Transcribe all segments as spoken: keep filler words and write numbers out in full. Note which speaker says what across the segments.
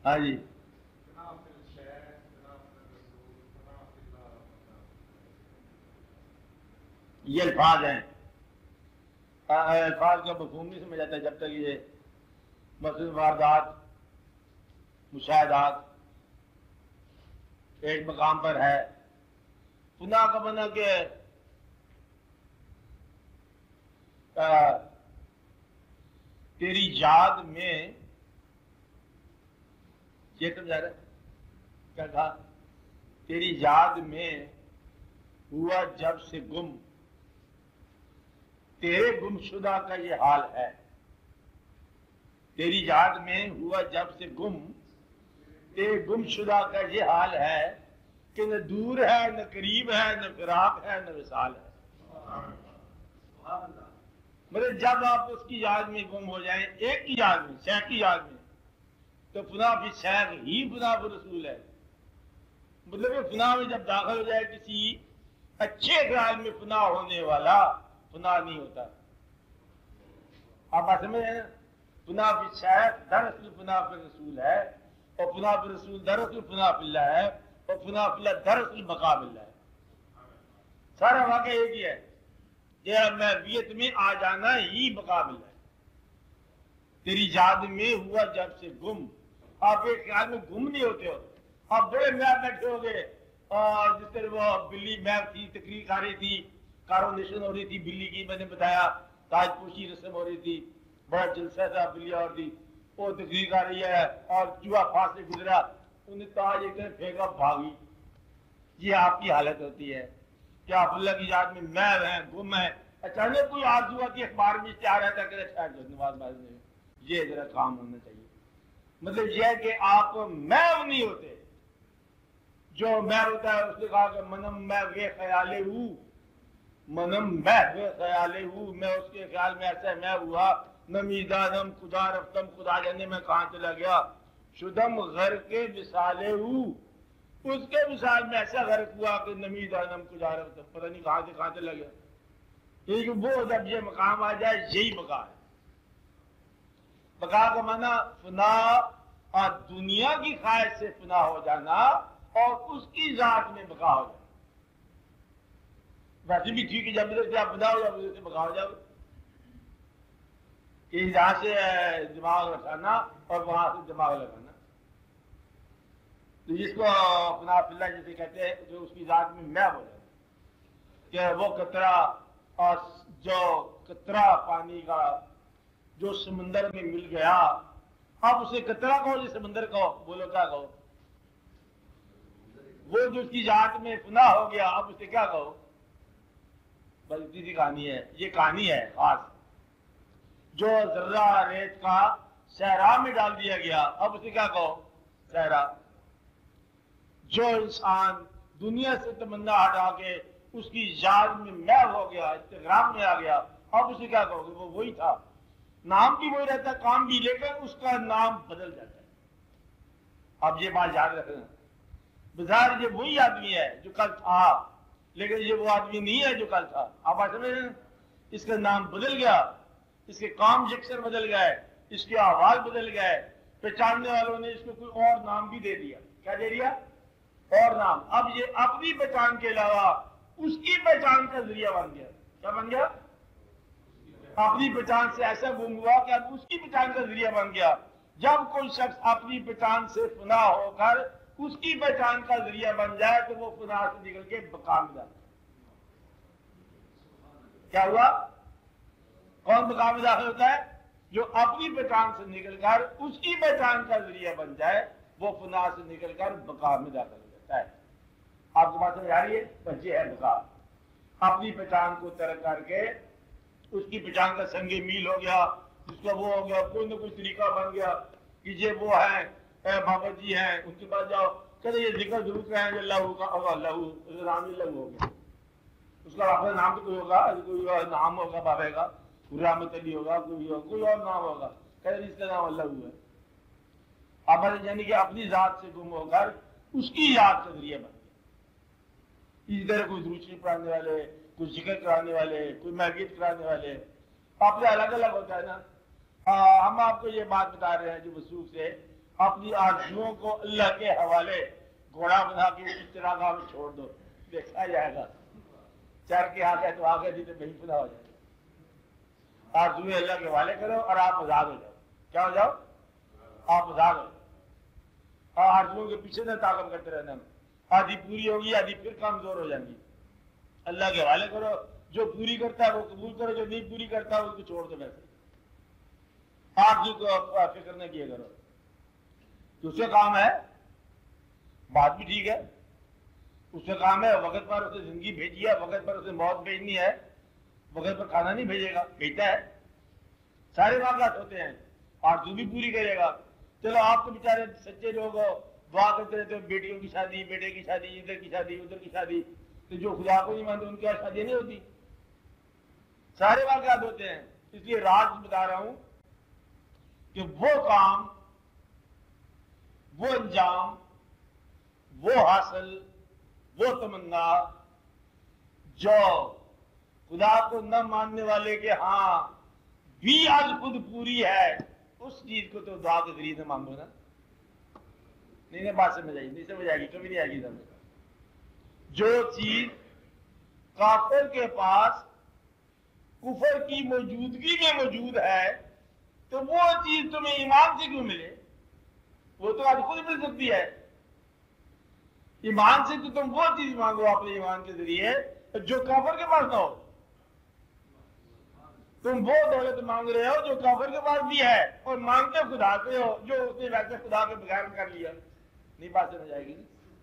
Speaker 1: ہاں جی یہ الفاظ ہیں، الفاظ کا مفہوم نہیں سمجھ آتا جب تک یہ مثلا واردات مشاہدات ایک مقام پر ہے. پناہ کا بنا کہ تیری یاد میں یہ سمجھا رہا کیا کہا؟ تیری یاد میں ہوا جب سے گم، تیرے گم شدہ کا یہ حال ہے. تیری یاد میں ہوا جب سے گم، تیرے گم شدہ کا یہ حال ہے کہ نہ دور ہے نہ قریب ہے نہ فراق ہے نہ وصال ہے. مطلب جب آپ اس کی یاد میں گم ہو جائیں، ایک کی یاد میں، شیخ کی یاد میں، تو فنا فی شیخ ہی فنا فی رسول ہے. مطلب کہ فنا میں جب داخل ہو جائے کسی اچھے خیال میں فنا ہونے والا فنا نہیں ہوتا. آپ بات سمجھ رہے ہیں؟ فنا فی شیخ دراصل فنا فی رسول ہے، اور فنا فی رسول دراصل فنا فی اللہ ہے، اور فنا فی اللہ دراصل بقا فی اللہ ہے. سارا واقعہ ایک ہی ہے کہ محویت میں آ جانا ہی بقا فی اللہ ہے. تیری یاد میں ہوا جب سے گم، آپ ایک خیال میں گم نہیں ہوتے ہو. آپ بڑے میپ بیٹھے ہو گئے، اور جس طرح وہ بلی میپ تھی، تقریر آ رہی تھی، کارونیشن ہو رہی تھی بلی کی، میں نے بتایا تاج پوشی رسم ہو رہی تھی، بڑا جلسہ تھا، بلی اور تھی، وہ تقریر آ رہی ہے اور چوہا پاس سے گزرا، انہیں تاج ایک طرف پھینکا بھاگی. یہ آپ کی حالت ہوتی ہے کہ آپ اللہ کی یاد میں محو ہیں، گم ہیں. اچانک کوئی آرزو آتی اخبار میں اشتہار آتا کہ نواز باز نے یہ ذرا کام ہونا چاہیے. مطلب یہ ہے کہ آپ محو نہیں ہوتے. جو محو ہوتا ہے اس نے کہا کہ منم میں وے خیالے ہوں، منم میں وے خیالے ہوں، میں اس کے خیال میں ایسا میں ہوا، نمیدانم خدا رفتم، خدا جانے میں کہاں چلا گیا، شدم غرق کے وصالے ہوں، اس کے وصال میں ایسا غرق ہوا کہ نمیدانم خدا رفتم، پتہ نہیں کہاں سے کہاں چلا گیا. کیونکہ وہ جب یہ مقام آ جائے یہی بقا ہے. بقا کا معنی فنا اور دنیا کی خواہش سے فنا ہو جانا اور اس کی ذات میں بقا ہو جانا. ویسے بھی ٹھیک ہے، جب ادھر سے آپ فنا ہو جاؤ ادھر سے بقا ہو جاؤ. کہ یہاں سے دماغ رکھانا اور وہاں سے دماغ لگانا. تو جس کو فنا فی اللہ جسے کہتے ہیں، جو اس کی ذات میں میں ہو جاتا کہ وہ قطرہ، اور جو قطرہ پانی کا جو سمندر میں مل گیا، اب اسے قطرہ کہو جس سمندر کہو، بولو کیا کہو؟ وہ جو اس کی ذات میں فنا ہو گیا، اب اسے کیا کہو؟ بس اتنی سی کہانی ہے. یہ کہانی ہے خاص. جو ذرہ ریت کا صحرا میں ڈال دیا گیا، اب اسے کیا کہو؟ صحرا. جو انسان دنیا سے تمنا ہٹا کے اس کی یاد میں محو ہو گیا، استغراق میں آ گیا، اب اسے کیا کہو گے؟ وہ وہی تھا. نام بھی وہی رہتا، کام بھی، لیکن اس کا نام بدل جاتا ہے. اب یہ بات یاد رکھنا، بظاہر یہ وہی آدمی ہے جو کل تھا، لیکن یہ وہ آدمی نہیں ہے جو کل تھا. آپ بات سمجھ رہے ہیں؟ اس کا نام بدل گیا، اس کے کام یکسر بدل گئے، اس کے احوال بدل گئے. پہچاننے والوں نے اس کو کوئی اور نام بھی دے دیا. کیا دے دیا؟ اور نام. اب یہ اپنی پہچان کے علاوہ اس کی پہچان کا ذریعہ بن گیا. کیا بن گیا؟ اپنی پہچان سے ایسا گم ہوا کہ اب اس کی پہچان کا ذریعہ بن گیا. جب کوئی شخص اپنی پہچان سے فنا ہو کر اس کی پہچان کا ذریعہ بن جائے تو وہ فنا سے نکل کے بقا میں جاتا ہے. کیا ہوا؟ کون بقا میں داخل ہوتا ہے؟ جو اپنی پہچان سے نکل کر اس کی پہچان کا ذریعہ بن جائے، وہ فنا سے نکل کر بقا میں داخل ہو جاتا ہے. آپ کو بات سمجھ آ رہی ہے؟ بس یہ ہے بقا. اپنی پہچان کو ترک کر کے اس کی پہچان کا سنگ میل ہو گیا، جس کا وہ ہو گیا، کوئی نہ کوئی طریقہ بن گیا کہ یہ وہ ہیں، اے بابا جی ہیں، ان کے پاس جاؤ، کہتے یہ ذکر ضرور کریں جو اللہ کا ہوگا، اللہ رام اللہ ہو گیا. اس کا اپنا نام تو کوئی ہوگا، کوئی نام ہوگا بابا کا، کوئی رحمت علی ہوگا، کوئی کوئی اور نام ہوگا، کہتے اس کا نام اللہ ہوا ہے. اب یعنی کہ اپنی ذات سے گم ہو کر اس کی یاد کا ذریعہ بن گیا. اسی طرح کوئی دروشی پڑھانے والے، کوئی ذکر کرانے والے، کوئی محگیت کرانے والے، آپ سے الگ الگ ہوتا ہے نا. ہم آپ کو یہ بات بتا رہے ہیں جو وثوق سے اپنی آرزوؤں کو اللہ کے حوالے گھوڑا بنا کے اس چراغاہ میں چھوڑ دو، دیکھا جائے گا، چر کے آ گئے تو آگے نہیں تو کہیں پناہ ہو جائے گا۔ آرزویں اللہ کے حوالے کرو اور آپ آزاد ہو جاؤ۔ کیا ہو جاؤ؟ آپ آزاد ہو جاؤ۔ اور آرزوؤں کے پیچھے نہ طاقت کرتے رہنا، آدھی پوری ہوگی آدھی پھر کمزور ہو جائیں گی۔ اللہ کے حوالے کرو، جو پوری کرتا ہے وہ قبول کرو، جو نہیں پوری کرتا ہے اس کو چھوڑ دو۔ ویسے آرزو کو فکر نہ کیا کرو، اس سے کام ہے، بات بھی ٹھیک ہے، اس سے کام ہے، وقت پر اسے زندگی بھیجی ہے، وقت پر اسے موت بھیجنی ہے، وقت پر کھانا نہیں بھیجے گا، بھیجتا ہے، سارے واقعات ہوتے ہیں، آرزو بھی پوری کرے گا۔ چلو آپ تو بیچارے سچے لوگ ہو، دعا کرتے رہتے ہو، بیٹیوں کی شادی، بیٹے کی شادی، ادھر کی شادی ادھر کی شادی، تو جو خدا کو نہیں مانتے ان کی شادی نہیں ہوتی، سارے واقعات ہوتے ہیں۔ اس لیے راز بتا رہا ہوں کہ وہ کام، وہ انجام، وہ حاصل، وہ تمنا جو خدا کو نہ ماننے والے کے ہاں بھی آج خود پوری ہے، اس چیز کو تو دعا کے ذریعے سے مانگو نا۔ نہیں نہیں بات سمجھ آئی؟ نہیں سمجھ آئے گی، کبھی نہیں آئے گی سمجھ۔ جو چیز کافر کے پاس کفر کی موجودگی میں موجود ہے تو وہ چیز تمہیں ایمان سے کیوں ملے؟ وہ تو آج خود مل سکتی ہے۔ ایمان سے تو تم وہ چیز مانگو اپنے ایمان کے ذریعے جو کافر کے پاس نہ ہو۔ تم وہ دولت مانگ رہے ہو جو کافر کے پاس بھی ہے اور مانگتے خدا سے ہو جو اس نے ویسے خدا کے بغیر کر لیا۔ نہیں بات سمجھ جائے گی؟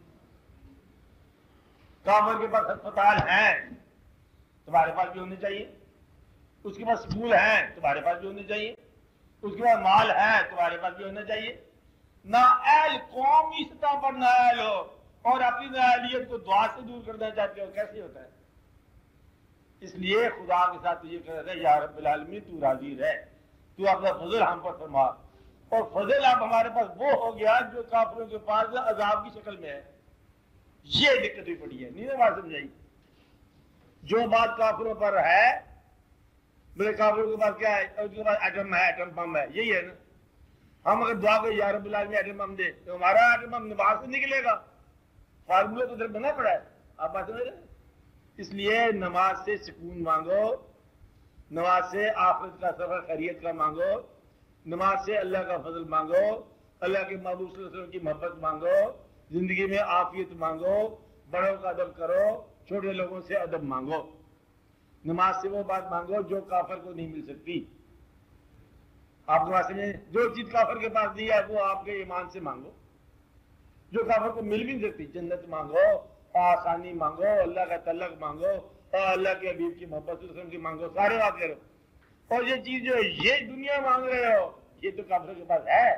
Speaker 1: کافر کے پاس ہسپتال ہیں، تمہارے پاس بھی ہونے چاہیے۔ اس کے پاس سکول ہیں، تمہارے پاس بھی ہونے چاہیے۔ اس کے پاس مال ہے، تمہارے پاس بھی ہونا چاہیے۔ نہ اہل قومی سطح پر نہ اہل ہو اور اپنی نااہلیت کو دعا سے دور کرنا چاہتے ہو، کیسے ہوتا ہے؟ اس لیے خدا کے ساتھ یہ کہہ رہے یا رب العالمین تو راضی رہ، تو اپنا فضل ہم پر فرما، اور فضل اب ہمارے پاس وہ ہو گیا جو کافروں کے پاس عذاب کی شکل میں ہے۔ یہ دقت بھی پڑی ہے، نہیں بات سمجھائی؟ جو بات کافروں پر ہے، میرے کافروں کے پاس کیا ہے؟ اس کے پاس ایٹم ہے، ایٹم بم ہے، یہی ہے نا۔ ہم اگر دعا کو یا رب العالمین ایٹم بم دے تو ہمارا ایٹم بم نماز سے نکلے گا، فارمولہ تو ادھر بنا پڑا ہے۔ آپ بات سمجھ رہے ہیں؟ اس لیے نماز سے سکون مانگو، نماز سے آخرت کا سفر خیریت کا مانگو، نماز سے اللہ کا فضل مانگو، اللہ کے محبوب صلی اللہ علیہ وسلم کی محبت مانگو، زندگی میں عافیت مانگو، بڑوں کا ادب کرو، چھوٹے لوگوں سے ادب مانگو۔ نماز سے وہ بات مانگو جو کافر کو نہیں مل سکتی۔ آپ کے پاس میں جو چیز کافر کے پاس نہیں ہے وہ آپ کے ایمان سے مانگو، جو کافر کو مل بھی نہیں سکتی۔ جنت مانگو، آسانی مانگو، اللہ کا تعلق مانگو، اور اللہ کے حبیب کی محبت کی مانگو، سارے بات کرو۔ اور یہ چیز جو یہ دنیا مانگ رہے ہو یہ تو کافر کے پاس ہے،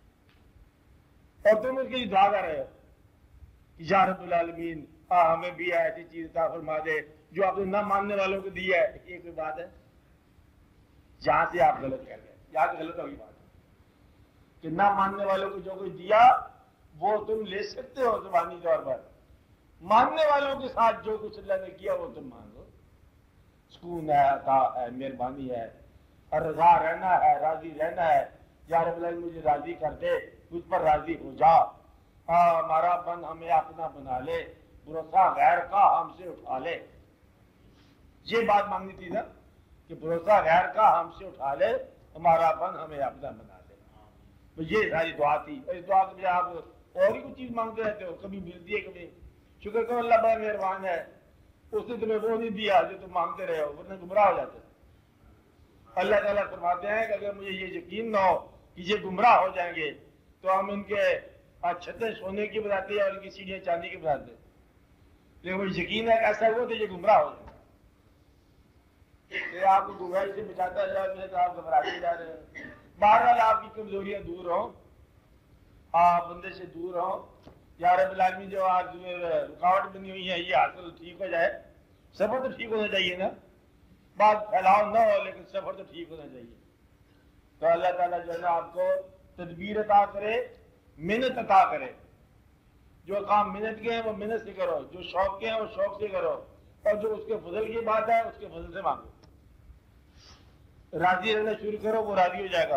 Speaker 1: اور تم اس کے لیے دعا کر رہے ہو یا رب العالمین ہمیں بھی ایسی چیز عطا فرما دے جو آپ نے نہ ماننے والوں کو دی ہے۔ یہ کوئی بات ہے؟ جہاں سے آپ غلط کہہ رہے ہیں، یہاں سے غلط ہوگی بات کہ نہ ماننے والوں کو جو کچھ دیا وہ تم لے سکتے ہو زبانی طور پر، ماننے والوں کے ساتھ جو کچھ اللہ نے کیا وہ تم مانگو۔ سکون ہے، عطا ہے، مہربانی ہے، اور رضا رہنا ہے، راضی رہنا ہے۔ یا رب العالمین مجھے راضی کر دے، مجھ پر راضی ہو جا، ہمارا بن ہمیں اپنا بنا لے، بھروسہ غیر کا ہم سے اٹھا لے۔ یہ بات مانگنی تھی نا کہ بھروسہ غیر کا ہم سے اٹھا لے، ہمارا بن ہمیں اپنا بنا لے۔ تو یہ ساری دعا تھی۔ اس دعا کے آپ اور بھی کچھ چیز مانگتے رہتے ہو، کبھی ملتی ہے کبھی۔ شکر کرو اللہ بڑا مہربان ہے، اس نے تمہیں وہ نہیں دیا جو تم مانگتے رہے ہو، ورنہ گمراہ ہو جاتے۔ اللہ تعالیٰ فرماتے ہیں کہ اگر مجھے یہ یقین نہ ہو کہ یہ گمراہ ہو جائیں گے تو ہم ان کے چھتیں سونے کی بناتے ہیں اور ان کی سیڑھیاں چاندی کی بناتے ہیں، لیکن مجھے یقین ہے کہ ایسا ہوا تو یہ گمراہ ہو جائے گا۔ کہ آپ کو گمراہی سے بچاتا جائے تو آپ گھبراتے جا رہے ہیں۔ بہرحال آپ کی کمزوریاں دور ہوں، آپ بندے سے دور ہوں۔ یا رب العالمین جو آج رکاوٹ بنی ہوئی ہے یہ حاصل ٹھیک ہو جائے۔ سفر تو ٹھیک ہونا چاہیے نا، بات پھیلاؤ نہ ہو لیکن سفر تو ٹھیک ہونا چاہیے۔ تو اللہ تعالیٰ جو ہے نا آپ کو تدبیر عطا کرے، محنت عطا کرے۔ جو کام محنت کے ہیں وہ محنت سے کرو، جو شوق کے ہیں وہ شوق سے کرو، اور جو اس کے فضل کی بات ہے اس کے فضل سے مانگو۔ راضی رہنا شروع کرو وہ راضی ہو جائے گا،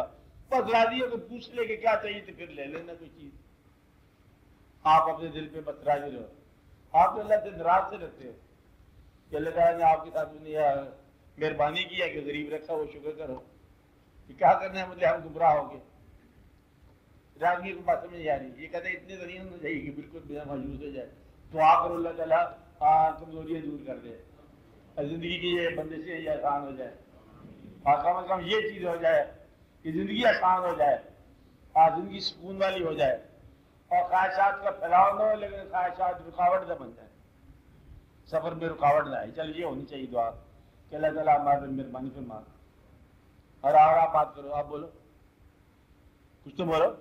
Speaker 1: بس راضی ہو تو پوچھ لے کہ کیا چاہیے تو پھر لے لینا کوئی چیز. آپ اپنے دل پہ بس راضی رہو. آپ تو اللہ سے ناراض سے رہتے ہو کہ اللہ تعالیٰ نے آپ کے ساتھ مہربانی کیا کہ غریب رکھا وہ شکر کرو. کہ کیا کرنا ہے مطلب ہم گمراہ ہو گئے. راضگی کو بات سمجھ نہیں آ رہی. یہ کہتے ہیں اتنے غنی ہونا چاہیے کہ بالکل بنا مایوس ہو جائے. دعا کرو اللہ تعالیٰ کمزوریاں دور کر دے, زندگی کی یہ بندشیں یہ آسان ہو جائے. اور کم از کم یہ چیز ہو جائے کہ زندگی آسان ہو جائے اور زندگی سکون والی ہو جائے اور خواہشات کا پھیلاؤ نہ ہو لیکن خواہشات رکاوٹ نہ بن جائے, سفر میں رکاوٹ نہ آئے. چل یہ ہونی چاہیے دعا کہ اللہ تعالیٰ ہمارے مہربانی فرما. اور اور آپ بات کرو, آپ بولو کچھ تو بولو.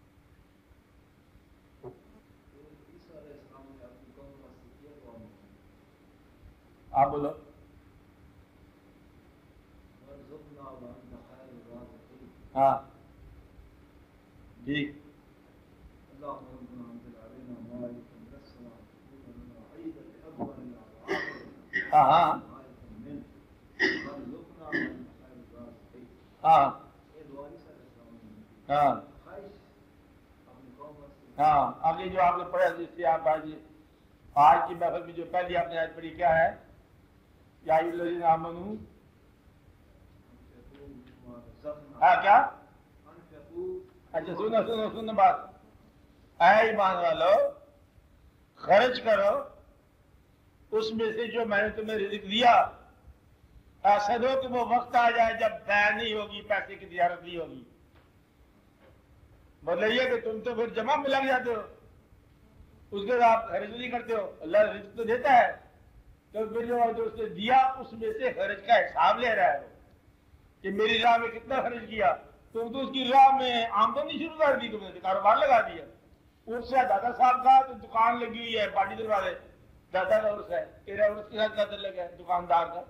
Speaker 1: آپ بولو. ہاں جی ہاں ہاں ہاں ہاں ہاں. آگے جو آپ نے پڑھا جس سے آپ آج آج کی محفل میں جو پہلی آپ نے آج پڑھی کیا ہے, یا الذین آمنوا, ہاں کیا اچھا سنو سنو سنو بات. اے ایمان والو خرچ کرو اس میں سے جو میں نے تمہیں رزق دیا. ایسا دو کہ وہ وقت آ جائے جب بے نہیں ہوگی, پیسے کی تجارت نہیں ہوگی. مطلب یہ کہ تم تو پھر جمع میں لگ جاتے ہو, اس کے بعد آپ خرچ نہیں کرتے ہو. اللہ رزق تو دیتا ہے تو پھر جو اس نے دیا اس میں سے خرچ کا حساب لے رہا ہے کہ میری راہ میں کتنا خرچ کیا. تم تو اس کی راہ میں آمدنی شروع کر دی, تم نے کاروبار لگا دیا. اس سے دادا صاحب کا تو دکان لگی ہوئی ہے پارٹی دروازے, دادا کا عرص ہے, تیرا عرص کے ساتھ زیادہ لگا ہے دکاندار کا.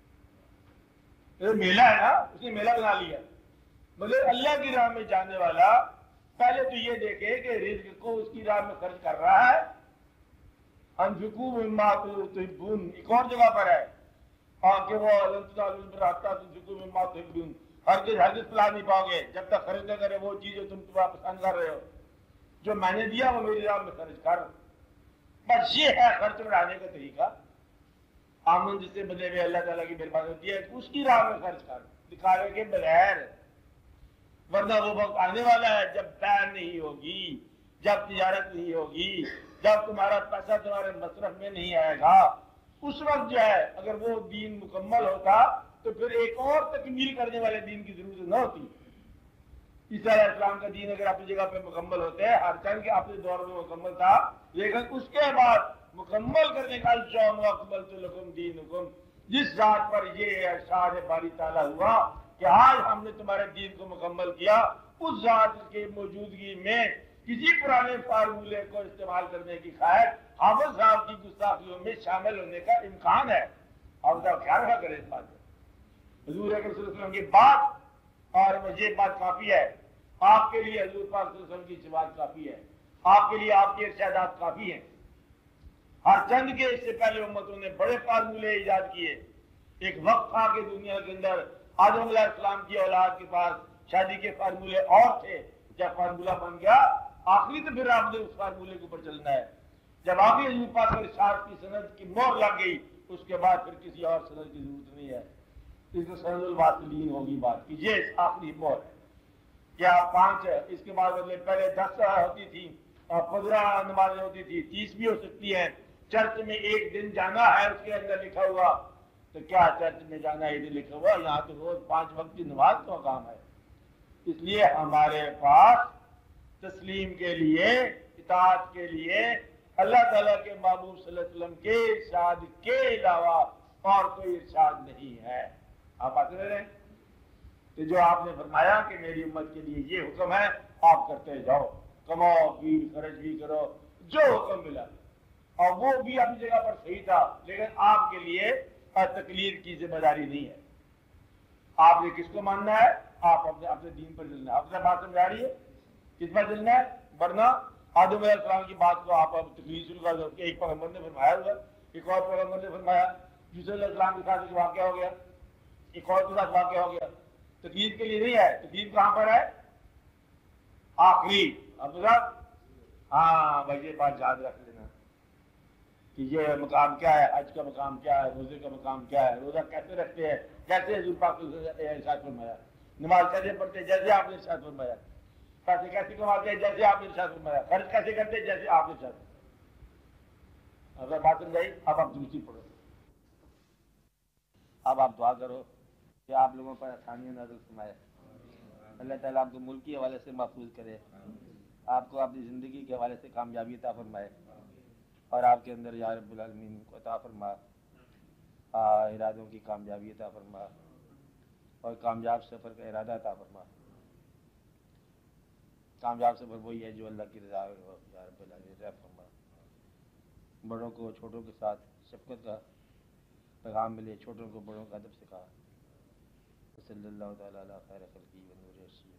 Speaker 1: میلہ ہے نا, اس نے میلہ بنا لیا. مگر اللہ کی راہ میں جانے والا پہلے تو یہ دیکھے کہ رزق کو اس کی راہ میں خرچ کر رہا ہے. انفقوا مما تحبون ایک اور جگہ پر ہے, اور کہ وہ تنفقوا مما تحبون, ہرگز ہرگز پلا نہیں پاؤ گے جب تک خرچ نہ کرے وہ چیز جو تم پسند کر رہے ہو. جو میں نے دیا وہ میری راہ میں خرچ کر. بس یہ ہے خرچ بڑھانے کا طریقہ. آمن جس سے بدلے ہوئے اللہ تعالیٰ کی مہربانی ہوتی ہے اس کی راہ میں خرچ کر, دکھاوے کے بغیر. ورنہ وہ وقت آنے والا ہے جب بے نہیں ہوگی, جب تجارت نہیں ہوگی, جب تمہارا پیسہ تمہارے مصرف میں نہیں آئے گا. اس وقت جو ہے اگر وہ دین مکمل ہوتا تو پھر ایک اور تکمیل کرنے والے دین کی ضرورت نہ ہوتی. عیسیٰ علیہ السلام کا دین اگر اپنی جگہ پہ مکمل ہوتے ہیں, ہر چند کے اپنے دور میں مکمل تھا, لیکن اس کے بعد مکمل کرنے کا الجوم اکملت لکم دینکم, جس ذات پر یہ ارشاد باری تعالیٰ ہوا کہ آج ہم نے تمہارے دین کو مکمل کیا, اس ذات کی موجودگی میں کسی پرانے فارمولے کو استعمال کرنے کی خواہش حافظ صاحب کی گستاخیوں میں شامل ہونے کا امکان ہے. حافظ صاحب خیال رکھا کریں اس بات کو. حضور اکرم صلی اللہ علیہ وسلم کی بات اور یہ بات کافی ہے آپ کے لیے. حضور پاک صلی اللہ علیہ وسلم کی بات کافی ہے آپ کے لیے, آپ کے ارشادات کافی ہیں. ہر چند کے اس سے پہلے امتوں نے بڑے فارمولے ایجاد کیے. ایک وقت تھا کہ دنیا کے اندر آدم علیہ السلام کی اولاد کے پاس شادی کے فارمولے اور تھے. جب فارمولہ بن گیا آخری تو پھر آپ نے اس فارمولے کے اوپر چلنا ہے. جب آخری حضور پاک پر ارشاد کی سند کی مہر لگ گئی اس کے بعد پھر کسی اور سند کی ضرورت نہیں ہے. اس کو سند الواصلین ہوگی بات کی, یہ آخری مہر ہے. کیا پانچ ہے, اس کے بعد مطلب پہلے دس ہوتی تھی اور پندرہ نمازیں ہوتی تھی, تیس بھی ہو سکتی ہیں. چرچ میں ایک دن جانا ہے اس کے اندر لکھا ہوا, تو کیا چرچ میں جانا ایک دن لکھا ہوا؟ یہاں تو روز پانچ وقت کی نماز کا کام ہے. اس لیے ہمارے پاس تسلیم کے لیے, اطاعت کے لیے اللہ تعالیٰ کے محبوب صلی اللہ علیہ وسلم کے ارشاد کے علاوہ اور کوئی ارشاد نہیں ہے. آپ آتے رہے ہیں تو جو آپ نے فرمایا کہ میری امت کے لیے یہ حکم ہے, آپ کرتے جاؤ, کماؤ بھی خرچ بھی کرو, جو حکم ملا. اور وہ بھی اپنی جگہ پر صحیح تھا, لیکن آپ کے لیے تقلید کی ذمہ داری نہیں ہے. آپ نے کس کو ماننا ہے؟ آپ اپنے اپنے دین پر چلنا ہے. اپنے بات سمجھا رہی ہے کس پر چلنا ہے؟ ورنہ آدم علیہ السلام کی بات کو آپ تقلید شروع کر دو کہ ایک پیغمبر نے فرمایا ہوا, ایک اور پیغمبر نے فرمایا, یوسف علیہ السلام کے ساتھ ایک واقعہ ہو گیا, ایک اور کے ساتھ واقعہ ہو گیا. تقلید کے لیے نہیں ہے. تقلید کہاں پر ہے؟ آخری اب ہاں بھائی یہ بات یاد رکھ لینا کہ یہ مقام کیا ہے، حج کا مقام کیا ہے، روزے کا مقام کیا ہے، روزہ کیسے رکھتے ہیں جیسے حضور پاک نے ارشاد فرمایا، نماز کیسے پڑھتے ہیں جیسے آپ نے ارشاد فرمایا، پیسے کیسے کماتے ہیں جیسے آپ نے ارشاد فرمایا، خرچ کیسے کرتے ہیں جیسے آپ نے ارشاد فرمایا۔ اگر بات سمجھائی، اب آپ دوسری پڑھو، اب آپ دعا کرو کہ آپ لوگوں پر آسانیاں نازل فرمائے، اللہ تعالیٰ آپ کو ملک کے حوالے سے محفوظ کرے، آپ کو اپنی زندگی کے حوالے سے کامیابی عطا فرمائے، اور آپ کے اندر یا رب العالمین کو عطا فرما ارادوں کی کامیابی عطا فرما، اور کامیاب سفر کا ارادہ عطا فرما۔ کامیاب سفر وہی ہے جو اللہ کی رضا ہو، یا رب العالمین رحم فرما۔ بڑوں کو چھوٹوں کے ساتھ شفقت کا پیغام ملے، چھوٹوں کو بڑوں کا ادب سکھا۔ صلی اللہ تعالیٰ علی خیر خلقہ و نور